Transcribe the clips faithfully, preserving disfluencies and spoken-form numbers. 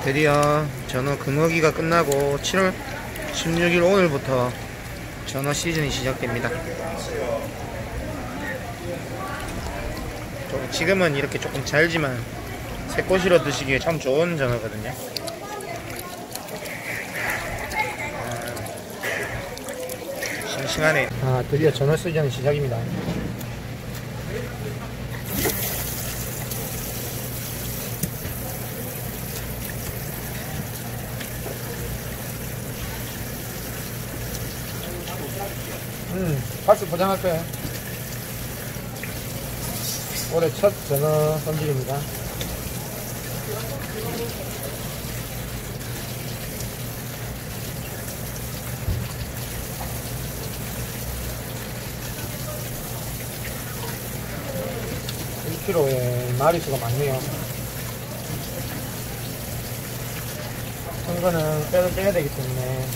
드디어 전어 금어기가 끝나고 칠월 십육일 오늘부터 전어 시즌이 시작됩니다. 지금은 이렇게 조금 잘지만 새꼬시로 드시기에 참 좋은 전어거든요. 아, 싱싱하네. 아, 드디어 전어 시즌 시작입니다. 음, 박스 포장할 거예요. 올해 첫 전어 손질입니다. 일 킬로그램에 마리수가 많네요. 이거는 뼈를 빼야 되기 때문에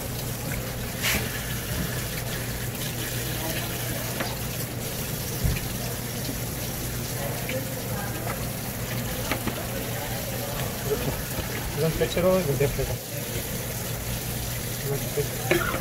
이건 대체로 이건 대체로 이건 대체로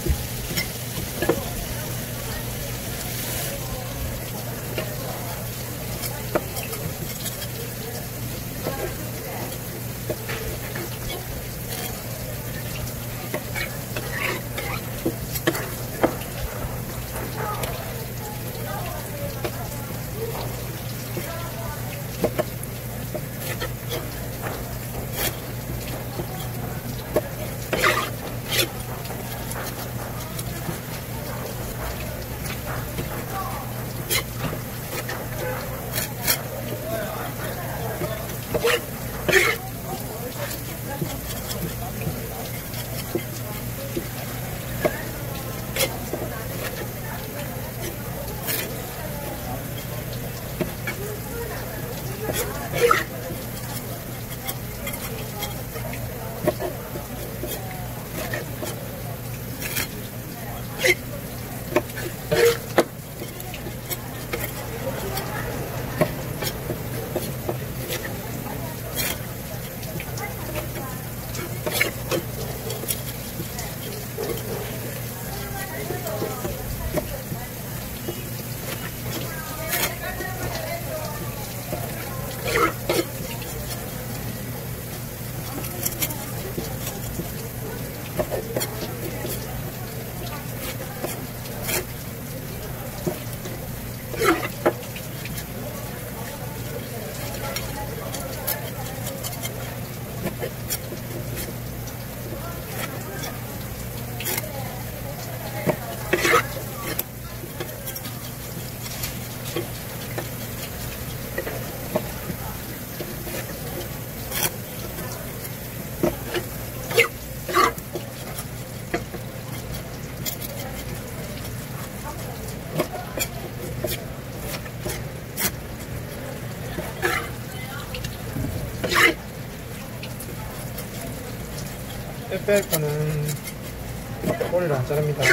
뺄 거는 꼬리를 안 자릅니다.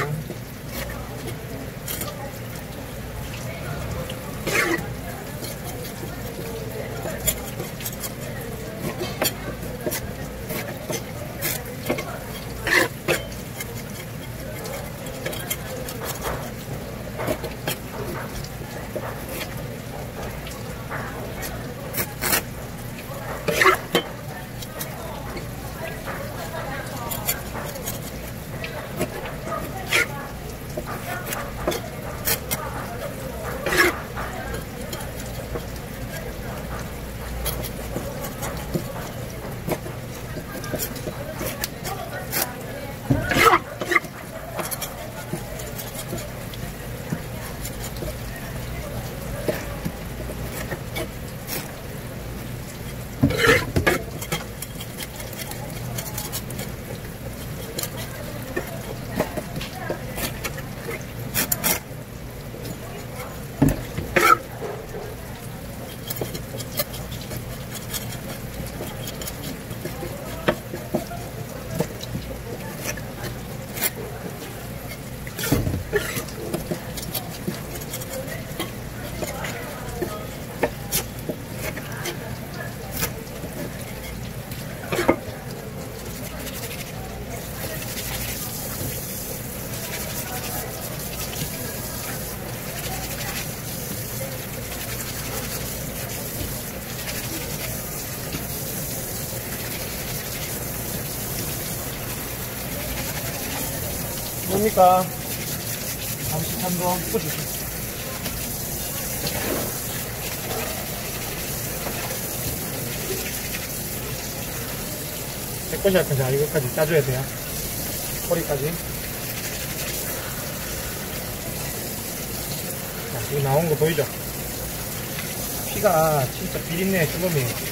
줍니까? 삼십삼 도 꽂으세요. 새것이 할 거죠. 이거까지 짜줘야 돼요. 꼬리까지. 자, 지금 나온 거 보이죠? 피가 진짜 비린내 주범이에요.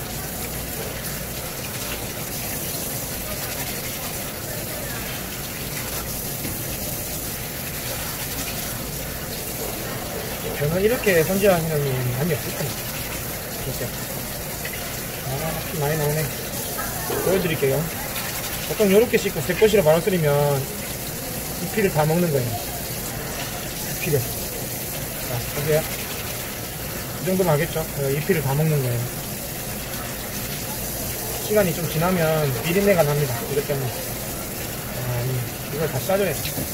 저는 이렇게 손질하는 놈이 많이 없을 겁니다. 이렇게. 아, 피 많이 나오네. 보여드릴게요. 보통 이렇게 씻고 새꼬시로 바로 끓이면 이 피를 다 먹는 거예요. 이 피를. 자, 보세요. 이 정도면 하겠죠? 이 피를 다 먹는 거예요. 시간이 좀 지나면 비린내가 납니다. 이것 때문에. 아, 이걸 다 싸줘야 돼요.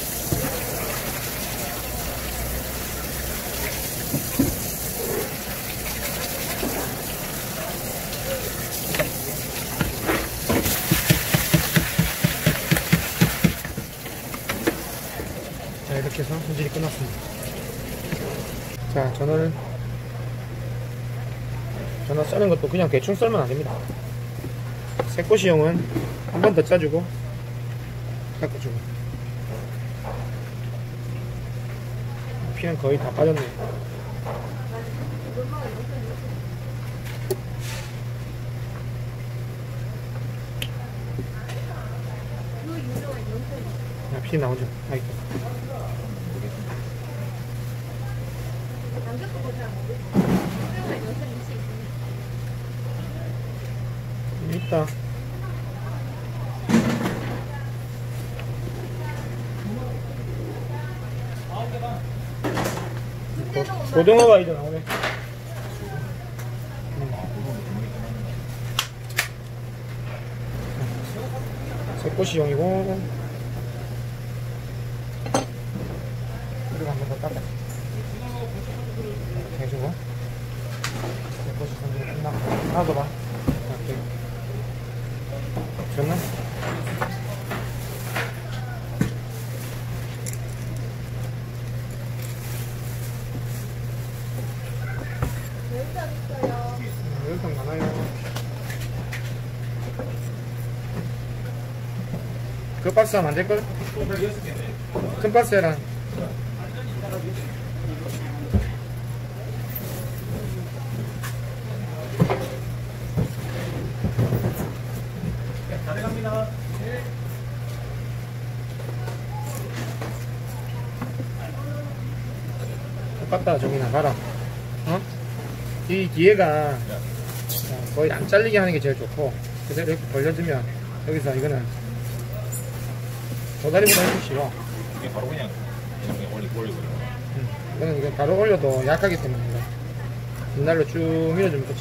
자, 이렇게 해서 손질이 끝났습니다. 자, 전어를 전어 싸는 것도 그냥 대충 썰면 안됩니다. 새꼬시용은 한 번 더 짜주고 깎아주고. 피는 거의 다 빠졌네요. 야, 피 나오죠? 아이고. 있다. 고, 고등어가 이제 나오네. 새꼬시용이고 그리고 한 번 더 닦아 이렇게 해주고 새꼬시 손질 끝나고 놔둬봐. 이렇게 저는 열탕 많아요. 그 박스 하면 안 될걸? 큰 박스 해라. 똑같다. 저기 나가라. 어? 이 뒤에가 거의 안 잘리게 하는 게 제일 좋고, 그대로 이렇게 벌려주면 여기서 이거는 도다리보다 훨씬 쉬워. 이게 바로 그냥 그냥 올리 올리고. 응. 이거는 이거 바로 올려도 약하기 때문에 이거 뒷날로 쭉 밀어주면 끝이야.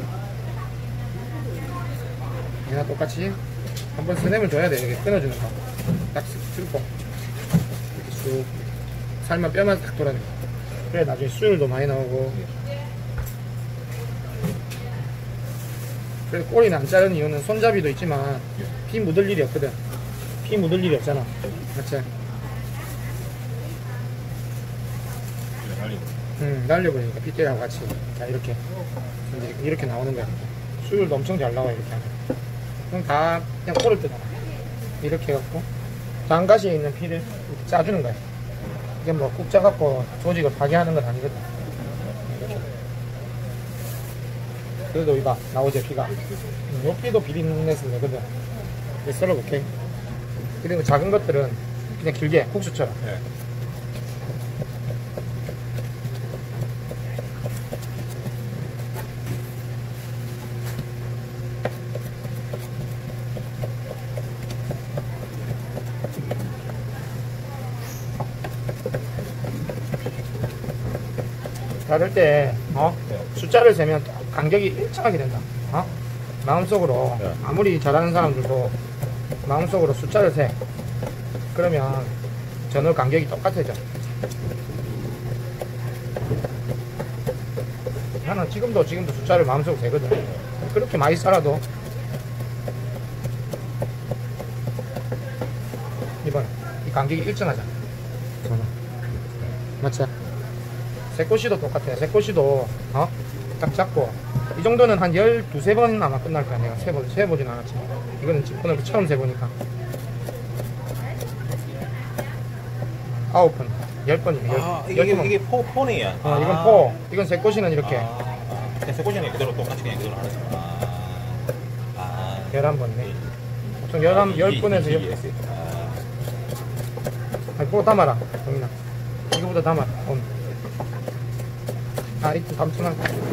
얘나 똑같이 한번 스냅을 줘야 돼. 이렇게 끊어주는 거. 딱 쓸고 이렇게 쑥 살만 뼈만 딱 돌아내. 그래 나중에 수율도 많이 나오고. 그래서 꼬리는 안 자르는 이유는 손잡이도 있지만 피 묻을 일이 없거든. 피 묻을 일이 없잖아. 맞지? 응, 날려버리니까 핏대랑 같이. 자, 이렇게. 이제 이렇게 나오는 거야. 수율도 엄청 잘 나와, 이렇게 하면. 그럼 다 그냥 꼬를 뜨잖아. 이렇게 해갖고, 장가시에 있는 피를 이렇게 짜주는 거야. 이게 뭐 꾹 짜갖고 조직을 파괴하는 건 아니거든. 이렇게. 그래도 이봐, 나오지, 피가. 요 피도 비린내서 내거든. 이렇게 썰어볼게. 그리고 작은 것들은 그냥 길게, 국수처럼. 네. 자를 때, 어? 숫자를 세면 간격이 일정하게 된다. 어? 마음속으로, 네. 아무리 잘하는 사람들도 마음속으로 숫자를 세. 그러면 전후 간격이 똑같아져. 나는 지금도 지금도 숫자를 마음속으로 세거든. 그렇게 많이 썰어도 이번 이 간격이 일정하잖아. 맞지? 새꼬시도 똑같아. 새꼬시도 어? 딱 잡고 이 정도는 한 열두, 세 번 아마 끝날 거야. 내가 세번 세보진 않았지. 이거는 오늘 처음 세보니까 아홉 번, 열 번이네. 열, 아, 열 이게, 번. 이게 포, 포네요. 어, 이건 포. 이건 새꼬시는 이렇게 아, 아. 그냥 새꼬시는 그대로 똑같이 그냥 그대로 하는 거. 아, 아. 열한 번네. 보통 열한, 열 번에서 열, 아, 아니, 그거 담아라. 동민아. 이거보다 담아라. 오늘. 아, 이거 담지만.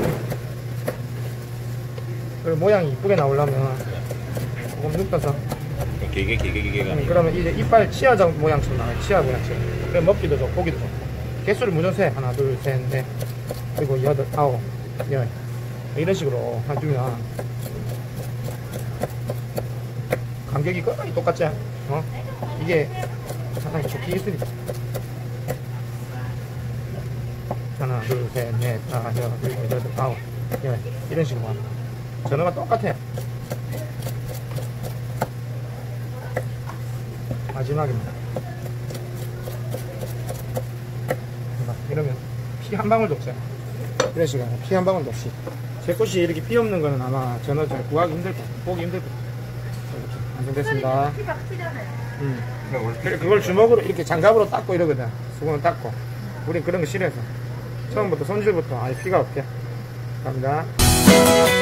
그리고 모양이 이쁘게 나오려면 조금 눕혀서. 개개, 개개, 개개가. 음, 그러면 이제 이빨 치아 장- 모양처럼 나와요. 치아 모양처럼. 그럼 먹기도 좋고, 보기도 좋고. 개수를 무조건 세. 하나, 둘, 셋, 넷. 그리고 여덟, 아홉, 열. 이런 식으로 해주면 간격이 거의 똑같지? 어? 이게 상당히 좋게 있으니까. 하나, 둘, 셋, 넷, 다, 여섯, 일곱, 여덟, 아홉, 열. 이런 식으로 하면 전화가 똑같아. 마지막입니다. 이러면 피 한 방울도 없어요. 이런 식으로 피 한 방울도 없이. 제 꽃이 이렇게 피 없는 거는 아마 전화 잘 구하기 힘들 거, 보기 힘들 거. 이렇게 완성됐습니다. 음. 그래, 그걸 주먹으로 이렇게 장갑으로 닦고 이러거든. 수건을 닦고. 우린 그런 거 싫어해서. 처음부터 손질부터 아예 피가 없게. 감사합니다.